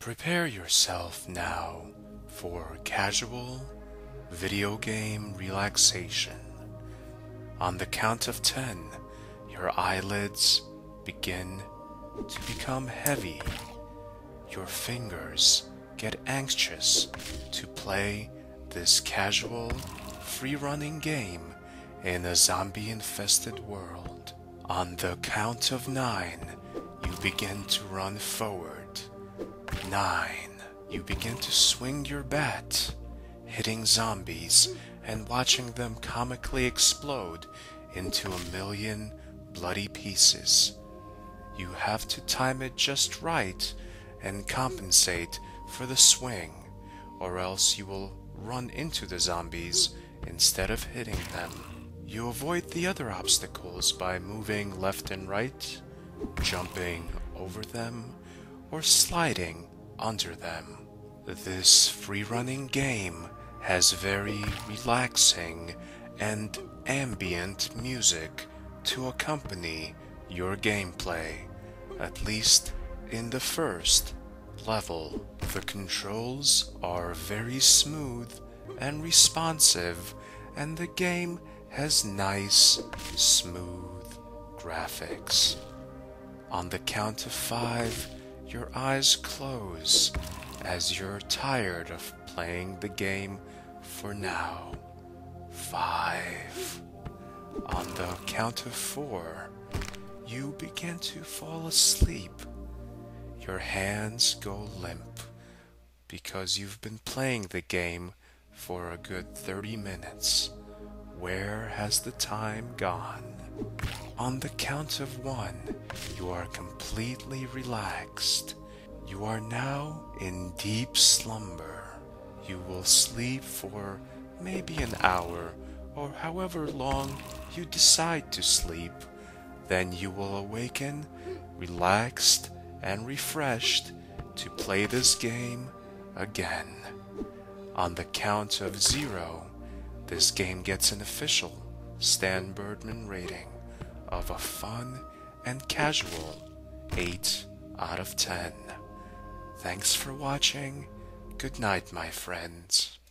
Prepare yourself now for casual video game relaxation. On the count of 10, your eyelids begin to become heavy. Your fingers get anxious to play this casual, free-running game in a zombie-infested world. On the count of 9, you begin to run forward. 9. You begin to swing your bat, hitting zombies and watching them comically explode into a million bloody pieces. You have to time it just right and compensate for the swing, or else you will run into the zombies instead of hitting them. You avoid the other obstacles by moving left and right, jumping over them, or sliding under them. This free-running game has very relaxing and ambient music to accompany your gameplay, at least in the first level. The controls are very smooth and responsive, and the game has nice, smooth graphics. On the count of 5, your eyes close as you're tired of playing the game for now. 5. On the count of 4, you begin to fall asleep. Your hands go limp because you've been playing the game for a good 30 minutes. Where has the time gone? On the count of 1, you are completely relaxed. You are now in deep slumber. You will sleep for maybe an hour or however long you decide to sleep. Then you will awaken, relaxed and refreshed to play this game again. On the count of 0, this game gets an official stanburdman rating of a fun and casual 8 out of 10. Thanks for watching. Good night, my friends.